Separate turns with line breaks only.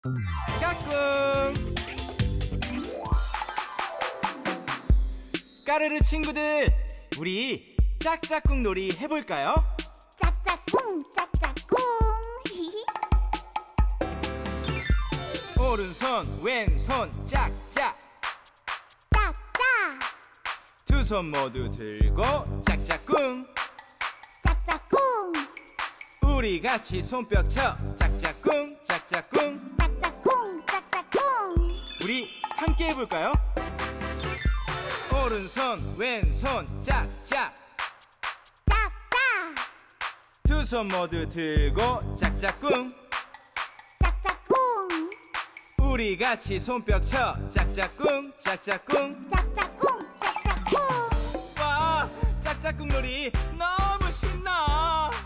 까꿍. 까르르 친구들, 우리 짝짝꿍 놀이 해볼까요?
짝짝꿍 짝짝꿍.
오른손 왼손 짝짝,
짝짝
두 손 모두 들고 짝짝꿍.
짝짝꿍.
우리 같이 손뼉 쳐 짝짝꿍 짝짝꿍.
짝짝꿍 짝짝꿍.
우리 함께 해볼까요? 오른손 왼손 짝짝,
짝짝
두 손 모두 들고 짝짝꿍.
짝짝꿍.
우리 같이 손뼉 쳐 짝짝꿍 짝짝꿍.
짝짝꿍 짝짝꿍.
와, 짝짝꿍 놀이 너무 신나.